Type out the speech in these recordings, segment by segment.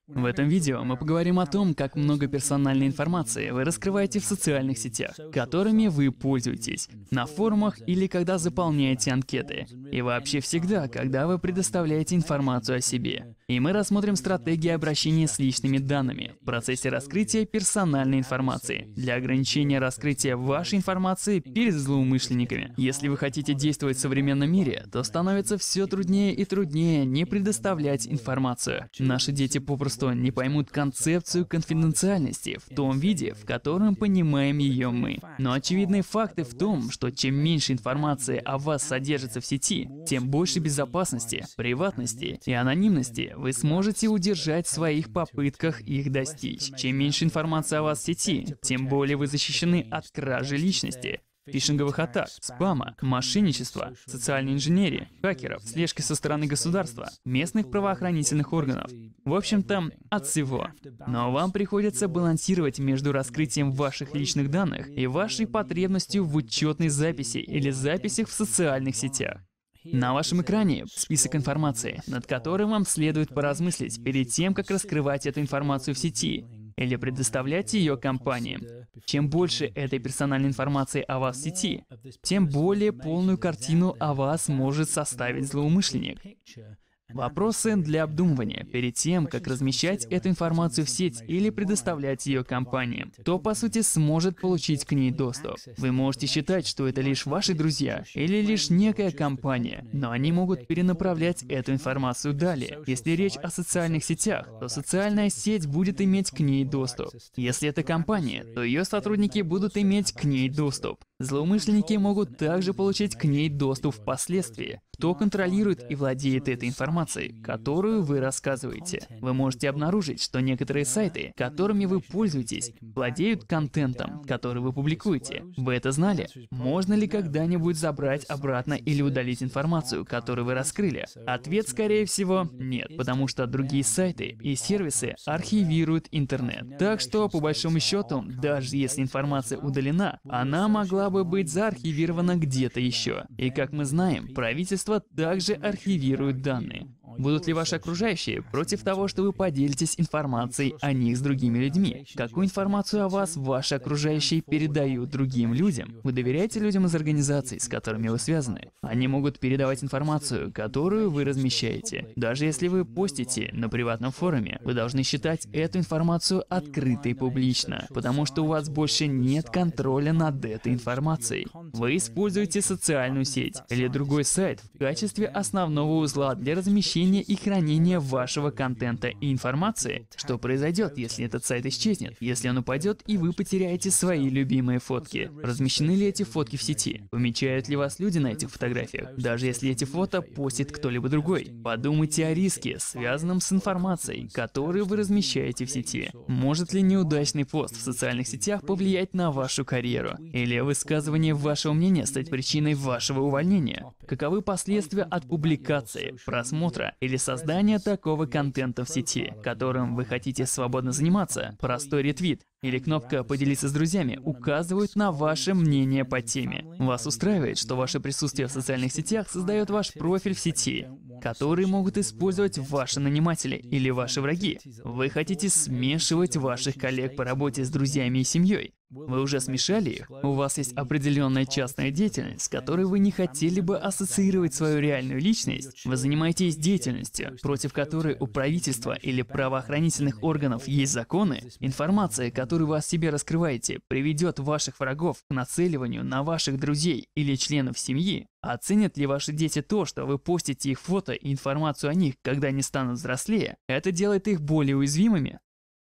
В этом видео мы поговорим о том, как много персональной информации вы раскрываете в социальных сетях, которыми вы пользуетесь, на форумах или когда заполняете анкеты, и вообще всегда, когда вы предоставляете информацию о себе. И мы рассмотрим стратегии обращения с личными данными в процессе раскрытия персональной информации для ограничения раскрытия вашей информации перед злоумышленниками. Если вы хотите действовать в современном мире, то становится все труднее и труднее не предоставлять информацию. Наши дети попросту не поймут концепцию конфиденциальности в том виде, в котором понимаем ее мы. Но очевидные факты в том, что чем меньше информации о вас содержится в сети, тем больше безопасности, приватности и анонимности вы сможете удержать в своих попытках их достичь. Чем меньше информации о вас в сети, тем более вы защищены от кражи личности, фишинговых атак, спама, мошенничества, социальной инженерии, хакеров, слежки со стороны государства, местных правоохранительных органов. В общем-то, от всего. Но вам приходится балансировать между раскрытием ваших личных данных и вашей потребностью в учетной записи или записях в социальных сетях. На вашем экране список информации, над которым вам следует поразмыслить перед тем, как раскрывать эту информацию в сети или предоставлять ее компаниям. Чем больше этой персональной информации о вас в сети, тем более полную картину о вас может составить злоумышленник. Вопросы для обдумывания перед тем, как размещать эту информацию в сеть или предоставлять ее компаниям. Кто, по сути, сможет получить к ней доступ? Вы можете считать, что это лишь ваши друзья или лишь некая компания, но они могут перенаправлять эту информацию далее. Если речь о социальных сетях, то социальная сеть будет иметь к ней доступ. Если это компания, то ее сотрудники будут иметь к ней доступ. Злоумышленники могут также получить к ней доступ впоследствии. Кто контролирует и владеет этой информацией, которую вы рассказываете? Вы можете обнаружить, что некоторые сайты, которыми вы пользуетесь, владеют контентом, который вы публикуете. Вы это знали? Можно ли когда-нибудь забрать обратно или удалить информацию, которую вы раскрыли? Ответ, скорее всего, нет, потому что другие сайты и сервисы архивируют интернет. Так что, по большому счету, даже если информация удалена, она могла бы быть заархивирована где-то еще. И как мы знаем, правительство также архивирует данные. Будут ли ваши окружающие против того, что вы поделитесь информацией о них с другими людьми? Какую информацию о вас ваши окружающие передают другим людям? Вы доверяете людям из организаций, с которыми вы связаны? Они могут передавать информацию, которую вы размещаете. Даже если вы постите на приватном форуме, вы должны считать эту информацию открытой публично, потому что у вас больше нет контроля над этой информацией. Вы используете социальную сеть или другой сайт в качестве основного узла для размещения и хранения вашего контента и информации. Что произойдет, если этот сайт исчезнет? Если он упадет и вы потеряете свои любимые фотки? Размещены ли эти фотки в сети? Помечают ли вас люди на этих фотографиях? Даже если эти фото постит кто-либо другой. Подумайте о риске, связанном с информацией, которую вы размещаете в сети. Может ли неудачный пост в социальных сетях повлиять на вашу карьеру? Или высказывание вашего мнения стать причиной вашего увольнения? Каковы последствия от публикации, просмотра или создания такого контента в сети, которым вы хотите свободно заниматься? Простой ретвит или кнопка «Поделиться с друзьями» указывают на ваше мнение по теме. Вас устраивает, что ваше присутствие в социальных сетях создает ваш профиль в сети, который могут использовать ваши наниматели или ваши враги. Вы хотите смешивать ваших коллег по работе с друзьями и семьей. Вы уже смешали их? У вас есть определенная частная деятельность, с которой вы не хотели бы ассоциировать свою реальную личность? Вы занимаетесь деятельностью, против которой у правительства или правоохранительных органов есть законы? Информация, которую вы о себе раскрываете, приведет ваших врагов к нацеливанию на ваших друзей или членов семьи? Оценят ли ваши дети то, что вы постите их фото и информацию о них, когда они станут взрослее? Это делает их более уязвимыми?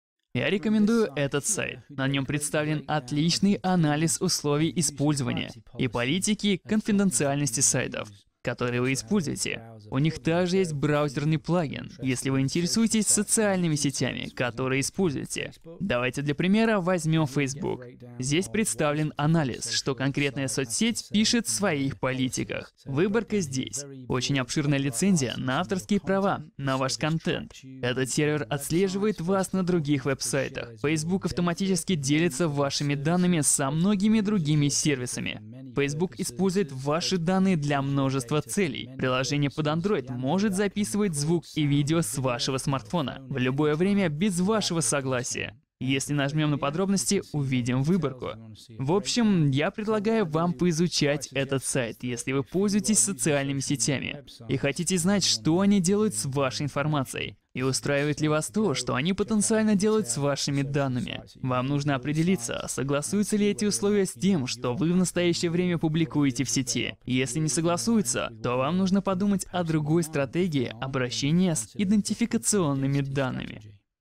Я рекомендую этот сайт. На нем представлен отличный анализ условий использования и политики конфиденциальности сайтов, которые вы используете. У них также есть браузерный плагин, если вы интересуетесь социальными сетями, которые используете. Давайте для примера возьмем Facebook. Здесь представлен анализ, что конкретная соцсеть пишет в своих политиках. Выборка здесь. Очень обширная лицензия на авторские права, на ваш контент. Этот сервер отслеживает вас на других веб-сайтах. Facebook автоматически делится вашими данными со многими другими сервисами. Facebook использует ваши данные для множества множество целей. Приложение под Android может записывать звук и видео с вашего смартфона в любое время без вашего согласия. Если нажмем на подробности, увидим выборку. В общем, я предлагаю вам поизучать этот сайт, если вы пользуетесь социальными сетями и хотите знать, что они делают с вашей информацией. И устраивает ли вас то, что они потенциально делают с вашими данными? Вам нужно определиться, согласуются ли эти условия с тем, что вы в настоящее время публикуете в сети. Если не согласуются, то вам нужно подумать о другой стратегии обращения с идентификационными данными.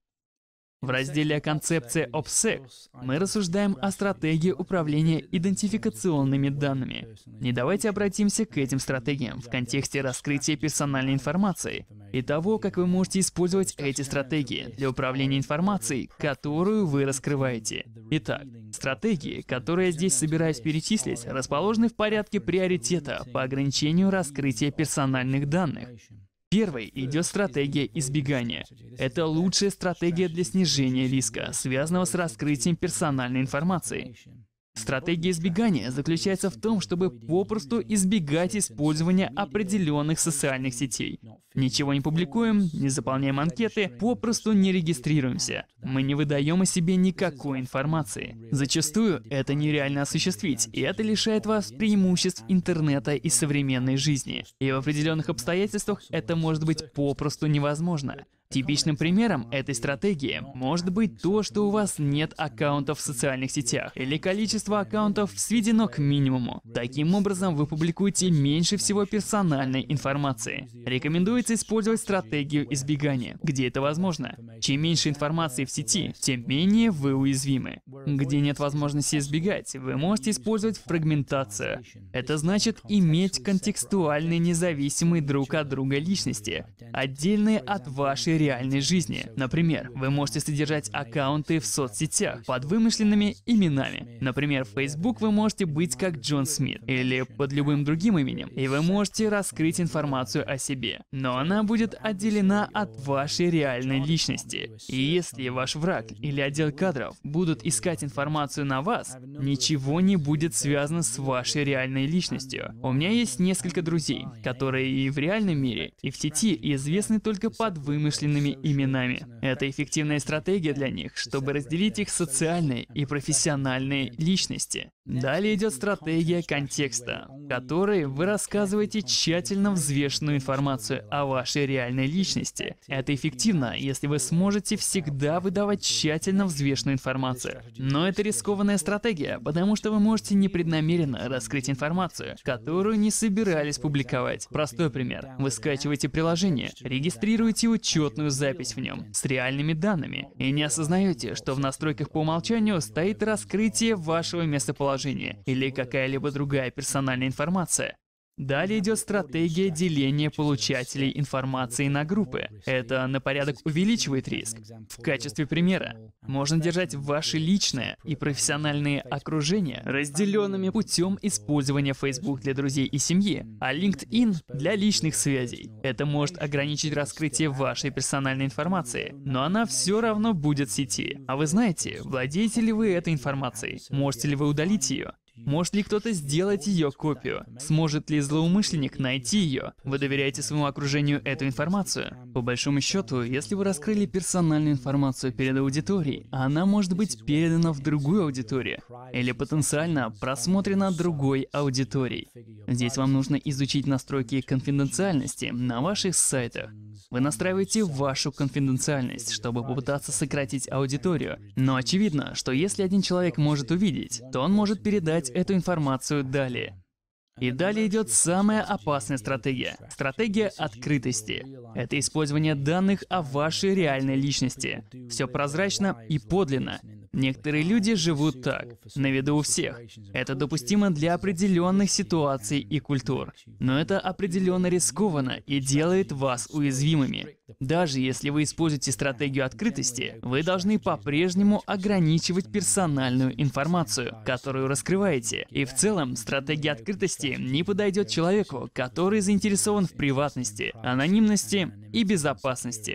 В разделе «Концепция OPSEC» мы рассуждаем о стратегии управления идентификационными данными. И давайте обратимся к этим стратегиям в контексте раскрытия персональной информации и того, как вы можете использовать эти стратегии для управления информацией, которую вы раскрываете. Итак, стратегии, которые я здесь собираюсь перечислить, расположены в порядке приоритета по ограничению раскрытия персональных данных. Первой идет стратегия избегания. Это лучшая стратегия для снижения риска, связанного с раскрытием персональной информации. Стратегия избегания заключается в том, чтобы попросту избегать использования определенных социальных сетей. Ничего не публикуем, не заполняем анкеты, попросту не регистрируемся. Мы не выдаем о себе никакой информации. Зачастую это нереально осуществить, и это лишает вас преимуществ интернета и современной жизни. И в определенных обстоятельствах это может быть попросту невозможно. Типичным примером этой стратегии может быть то, что у вас нет аккаунтов в социальных сетях, или количество аккаунтов сведено к минимуму. Таким образом, вы публикуете меньше всего персональной информации. Рекомендуется использовать стратегию избегания, где это возможно. Чем меньше информации в сети, тем менее вы уязвимы. Где нет возможности избегать, вы можете использовать фрагментацию. Это значит иметь контекстуальные независимые друг от друга личности, отдельные от вашей реальной жизни. Например, вы можете содержать аккаунты в соцсетях под вымышленными именами. Например, в Facebook вы можете быть как Джон Смит или под любым другим именем, и вы можете раскрыть информацию о себе. Но она будет отделена от вашей реальной личности. И если ваш враг или отдел кадров будут искать информацию на вас, ничего не будет связано с вашей реальной личностью. У меня есть несколько друзей, которые и в реальном мире, и в сети известны только под вымышленными именами. Это эффективная стратегия для них, чтобы разделить их социальные и профессиональные личности. Далее идет стратегия контекста, в которой вы рассказываете тщательно взвешенную информацию о вашей реальной личности. Это эффективно, если вы сможете всегда выдавать тщательно взвешенную информацию. Но это рискованная стратегия, потому что вы можете непреднамеренно раскрыть информацию, которую не собирались публиковать. Простой пример. Вы скачиваете приложение, регистрируете учетную запись в нем с реальными данными и не осознаете, что в настройках по умолчанию стоит раскрытие вашего местоположения или какая-либо другая персональная информация. Далее идет стратегия деления получателей информации на группы. Это на порядок увеличивает риск. В качестве примера, можно держать ваши личное и профессиональные окружения разделенными путем использования Facebook для друзей и семьи, а LinkedIn для личных связей. Это может ограничить раскрытие вашей персональной информации, но она все равно будет в сети. А вы знаете, владеете ли вы этой информацией? Можете ли вы удалить ее? Может ли кто-то сделать ее копию? Сможет ли злоумышленник найти ее? Вы доверяете своему окружению эту информацию? По большому счету, если вы раскрыли персональную информацию перед аудиторией, она может быть передана в другую аудиторию или потенциально просмотрена другой аудиторией. Здесь вам нужно изучить настройки конфиденциальности на ваших сайтах. Вы настраиваете вашу конфиденциальность, чтобы попытаться сократить аудиторию. Но очевидно, что если один человек может увидеть, то он может передать эту информацию далее. И далее идет самая опасная стратегия. Стратегия открытости. Это использование данных о вашей реальной личности. Все прозрачно и подлинно. Некоторые люди живут так, на виду у всех. Это допустимо для определенных ситуаций и культур. Но это определенно рискованно и делает вас уязвимыми. Даже если вы используете стратегию открытости, вы должны по-прежнему ограничивать персональную информацию, которую раскрываете. И в целом, стратегия открытости не подойдет человеку, который заинтересован в приватности, анонимности и безопасности.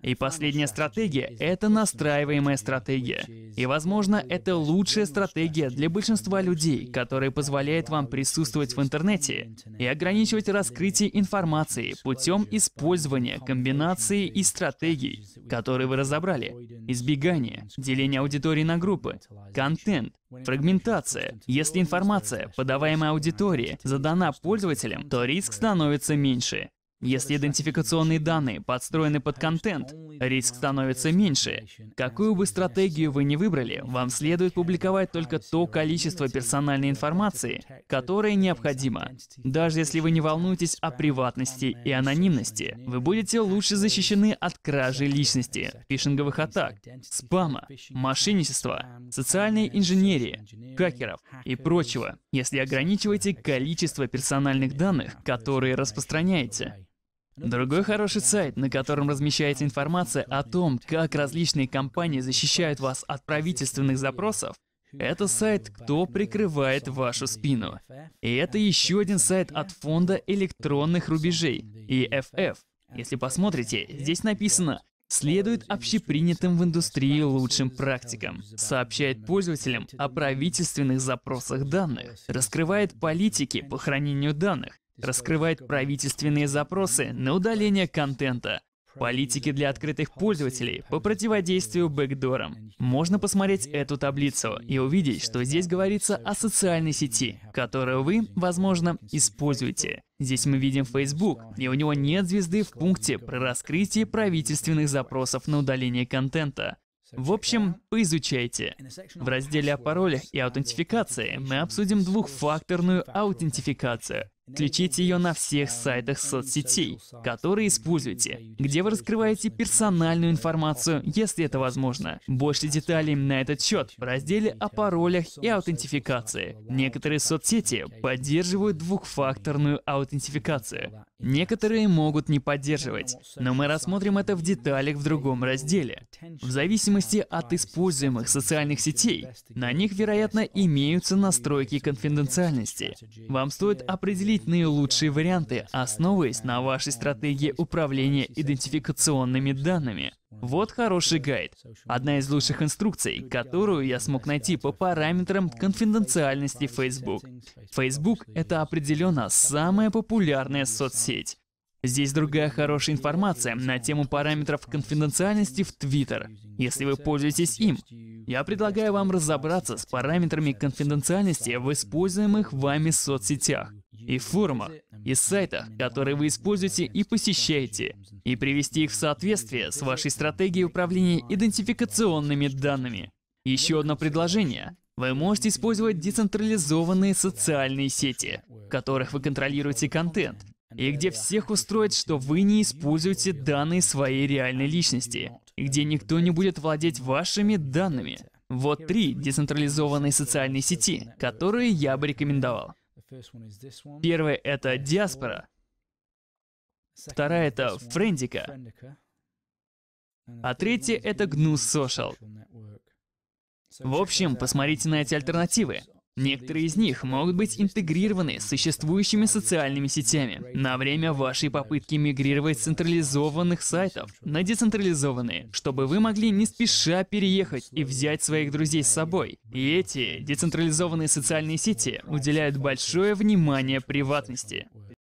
И последняя стратегия — это настраиваемая стратегия. И, возможно, это лучшая стратегия для большинства людей, которая позволяет вам присутствовать в интернете и ограничивать раскрытие информации путем использования комбинации и стратегий, которые вы разобрали. Избегание, деление аудитории на группы, контент, фрагментация. Если информация, подаваемая аудитории, задана пользователям, то риск становится меньше. Если идентификационные данные подстроены под контент, риск становится меньше. Какую бы стратегию вы ни выбрали, вам следует публиковать только то количество персональной информации, которое необходимо. Даже если вы не волнуетесь о приватности и анонимности, вы будете лучше защищены от кражи личности, фишинговых атак, спама, мошенничества, социальной инженерии, хакеров и прочего, если ограничиваете количество персональных данных, которые распространяете. Другой хороший сайт, на котором размещается информация о том, как различные компании защищают вас от правительственных запросов, это сайт «Кто прикрывает вашу спину?». И это еще один сайт от фонда электронных рубежей, EFF. Если посмотрите, здесь написано «Следует общепринятым в индустрии лучшим практикам», сообщает пользователям о правительственных запросах данных, раскрывает политики по хранению данных, раскрывает правительственные запросы на удаление контента, политики для открытых пользователей по противодействию бэкдорам. Можно посмотреть эту таблицу и увидеть, что здесь говорится о социальной сети, которую вы, возможно, используете. Здесь мы видим Facebook, и у него нет звезды в пункте про раскрытие правительственных запросов на удаление контента. В общем, поизучайте. В разделе о паролях и аутентификации мы обсудим двухфакторную аутентификацию. Включите ее на всех сайтах соцсетей, которые используете, где вы раскрываете персональную информацию, если это возможно. Больше деталей на этот счет в разделе о паролях и аутентификации. Некоторые соцсети поддерживают двухфакторную аутентификацию. Некоторые могут не поддерживать, но мы рассмотрим это в деталях в другом разделе. В зависимости от используемых социальных сетей, на них, вероятно, имеются настройки конфиденциальности. Вам стоит определить наилучшие варианты, основываясь на вашей стратегии управления идентификационными данными. Вот хороший гайд. Одна из лучших инструкций, которую я смог найти по параметрам конфиденциальности Facebook. Facebook — это определенно самая популярная соцсеть. Здесь другая хорошая информация на тему параметров конфиденциальности в Twitter, если вы пользуетесь им. Я предлагаю вам разобраться с параметрами конфиденциальности в используемых вами соцсетях, и форумах, и сайтах, которые вы используете и посещаете, и привести их в соответствие с вашей стратегией управления идентификационными данными. Еще одно предложение. Вы можете использовать децентрализованные социальные сети, в которых вы контролируете контент, и где всех устроит, что вы не используете данные своей реальной личности, и где никто не будет владеть вашими данными. Вот 3 децентрализованные социальные сети, которые я бы рекомендовал. Первая — это Диаспора. Вторая — это Френдика. А третья — это Gnus Social. В общем, посмотрите на эти альтернативы. Некоторые из них могут быть интегрированы с существующими социальными сетями на время вашей попытки мигрировать с централизованных сайтов на децентрализованные, чтобы вы могли не спеша переехать и взять своих друзей с собой. И эти децентрализованные социальные сети уделяют большое внимание приватности.